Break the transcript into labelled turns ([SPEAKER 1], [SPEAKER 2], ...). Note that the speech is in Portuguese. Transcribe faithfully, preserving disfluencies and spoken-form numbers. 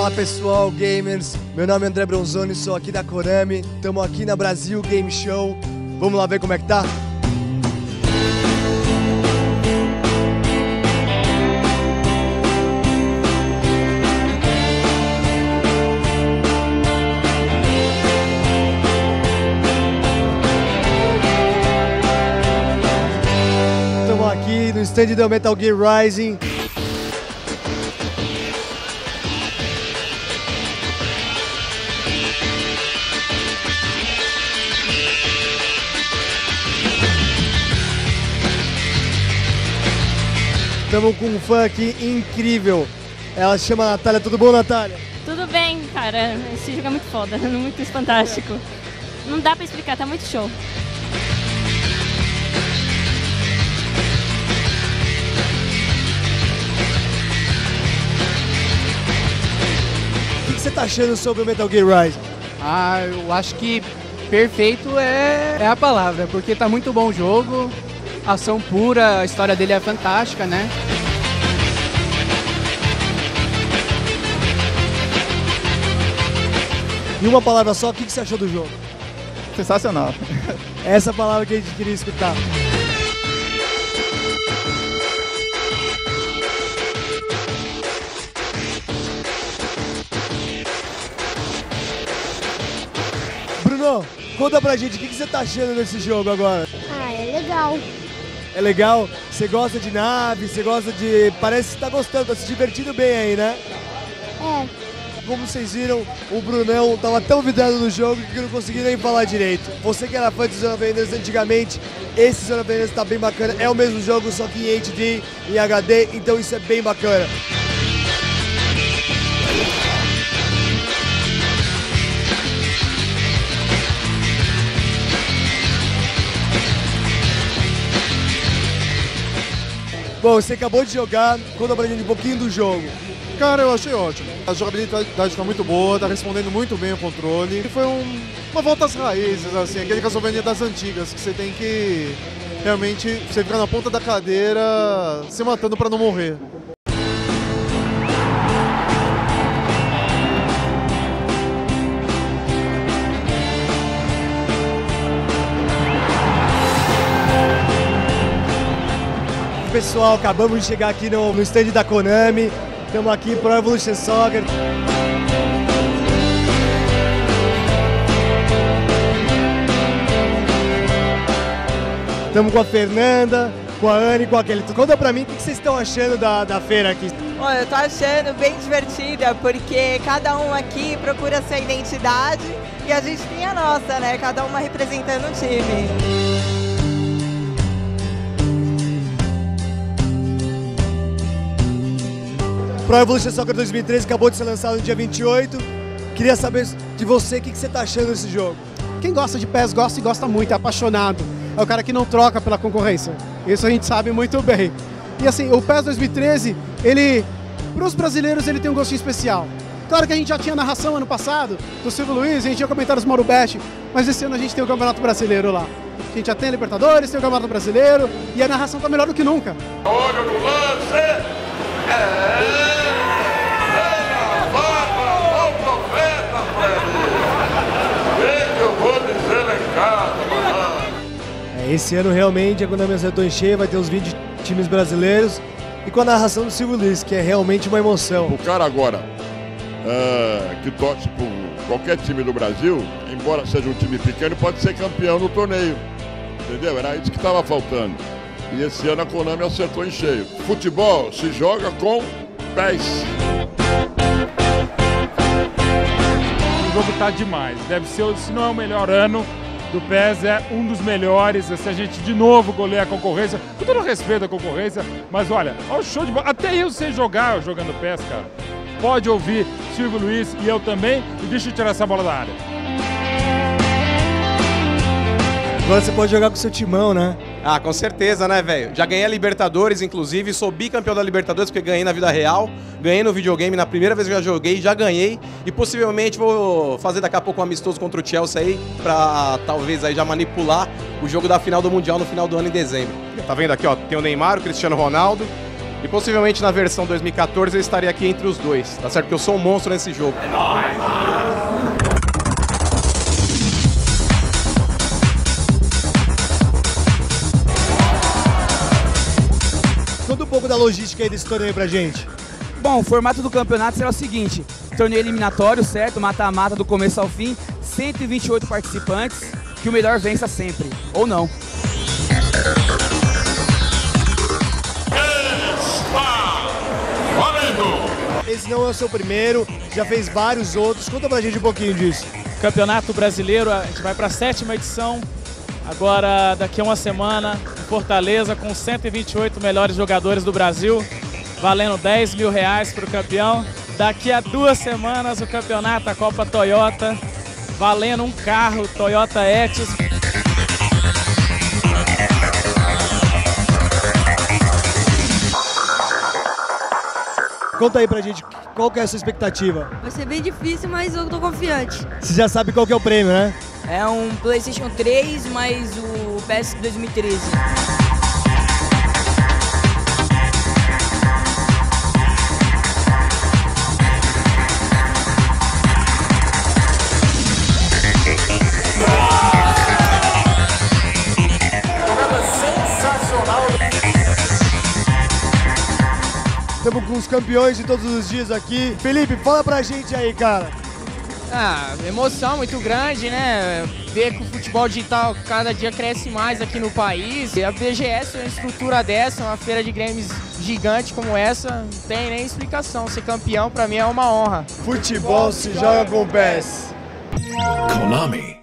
[SPEAKER 1] Fala pessoal, gamers, meu nome é André Bronzoni, sou aqui da Konami, estamos aqui na Brasil Game Show, vamos lá ver como é que tá? Estamos aqui no stand do Metal Gear Rising. Estamos com um fã aqui incrível. Ela se chama Natália. Tudo bom, Natália?
[SPEAKER 2] Tudo bem, cara. Esse jogo é muito foda, muito fantástico. Não dá pra explicar, tá muito show.
[SPEAKER 1] O que você tá achando sobre o Metal Gear Rising?
[SPEAKER 3] Ah, eu acho que perfeito é, é a palavra, porque tá muito bom o jogo. Ação pura, a história dele é fantástica, né?
[SPEAKER 1] Em uma palavra só, o que você achou do jogo?
[SPEAKER 4] Sensacional.
[SPEAKER 1] Essa palavra que a gente queria escutar. Bruno, conta pra gente, o que você tá achando desse jogo agora?
[SPEAKER 5] Ah, é legal.
[SPEAKER 1] É legal? Você gosta de nave, você gosta de... Parece que tá gostando, tá se divertindo bem aí, né?
[SPEAKER 5] É.
[SPEAKER 1] Como vocês viram, o Brunão tava tão vidrado no jogo que não conseguia nem falar direito. Você que era fã de Zone of Enders antigamente, esse Zone of Enders tá bem bacana. É o mesmo jogo, só que em H D, em H D, então isso é bem bacana. Bom, você acabou de jogar, conta pra gente um pouquinho do jogo.
[SPEAKER 6] Cara, eu achei ótimo. A jogabilidade está muito boa, tá respondendo muito bem o controle. E foi um, uma volta às raízes, assim, aquele Castlevania das antigas, que você tem que realmente, você fica na ponta da cadeira se matando pra não morrer.
[SPEAKER 1] Pessoal, acabamos de chegar aqui no, no stand da Konami. Estamos aqui Pro Evolution Soccer. Estamos com a Fernanda, com a Anne, com a Kelly. Conta pra mim o que vocês estão achando da, da feira aqui.
[SPEAKER 7] Olha, eu tô achando bem divertida, porque cada um aqui procura sua identidade e a gente tem a nossa, né? Cada uma representando um time.
[SPEAKER 1] Pro Evolution Soccer dois mil e treze acabou de ser lançado no dia vinte e oito. Queria saber de você, o que você está achando desse jogo?
[SPEAKER 3] Quem gosta de P E S gosta e gosta muito, é apaixonado. É o cara que não troca pela concorrência. Isso a gente sabe muito bem. E assim, o P E S dois mil e treze, ele, para os brasileiros, ele tem um gostinho especial. Claro que a gente já tinha narração ano passado, do Silvio Luiz, a gente tinha comentários do Mauro Betti, mas esse ano a gente tem o Campeonato Brasileiro lá. A gente já tem a Libertadores, tem o Campeonato Brasileiro, e a narração está melhor do que nunca.
[SPEAKER 8] Olha no lance! É...
[SPEAKER 1] Esse ano realmente a Konami acertou em cheio, vai ter os vinte times brasileiros e com a narração do Silvio Luiz, que é realmente uma emoção.
[SPEAKER 9] O cara agora, uh, que torce por qualquer time do Brasil, embora seja um time pequeno, pode ser campeão no torneio, entendeu? Era isso que estava faltando. E esse ano a Konami acertou em cheio. Futebol se joga com pés.
[SPEAKER 10] O jogo tá demais, deve ser, se não é o melhor ano do P E S, é um dos melhores. Se a gente de novo goleia a concorrência, com todo respeito à concorrência, mas olha, olha o show de bola. Até eu sei jogar jogando P E S, cara. Pode ouvir Silvio Luiz e eu também, e deixa eu tirar essa bola da área.
[SPEAKER 1] Agora você pode jogar com o seu timão, né?
[SPEAKER 11] Ah, com certeza, né, velho? Já ganhei a Libertadores, inclusive, sou bicampeão da Libertadores porque ganhei na vida real, ganhei no videogame, na primeira vez que eu já joguei, já ganhei, e possivelmente vou fazer daqui a pouco um amistoso contra o Chelsea aí, pra talvez aí já manipular o jogo da final do Mundial no final do ano, em dezembro. Tá vendo aqui, ó, tem o Neymar, o Cristiano Ronaldo, E possivelmente na versão dois mil e quatorze eu estaria aqui entre os dois, tá certo? Porque eu sou um monstro nesse jogo. É nóis!
[SPEAKER 1] Conta um pouco da logística aí desse torneio pra gente.
[SPEAKER 4] Bom, o formato do campeonato será o seguinte: torneio eliminatório, certo? Mata-mata do começo ao fim, cento e vinte e oito participantes, que o melhor vença sempre, ou não.
[SPEAKER 1] Esse não é o seu primeiro, já fez vários outros. Conta pra gente um pouquinho disso.
[SPEAKER 12] Campeonato Brasileiro, a gente vai para a sétima edição, agora daqui a uma semana, em Fortaleza, com cento e vinte e oito melhores jogadores do Brasil, valendo dez mil reais para o campeão. Daqui a duas semanas o campeonato, a Copa Toyota, valendo um carro Toyota Etios.
[SPEAKER 1] Conta aí pra gente, qual que é a sua expectativa?
[SPEAKER 13] Vai ser bem difícil, mas eu tô confiante.
[SPEAKER 1] Você já sabe qual que é o prêmio, né?
[SPEAKER 13] É um PlayStation três mais o P E S dois mil e treze.
[SPEAKER 1] Estamos com os campeões de todos os dias aqui. Felipe, fala pra gente aí, cara.
[SPEAKER 14] Ah, emoção muito grande, né? Ver que o futebol digital cada dia cresce mais aqui no país. E a B G S, uma estrutura dessa, uma feira de games gigante como essa, não tem nem explicação. Ser campeão pra mim é uma honra.
[SPEAKER 1] Futebol se joga com o P E S.
[SPEAKER 15] Konami.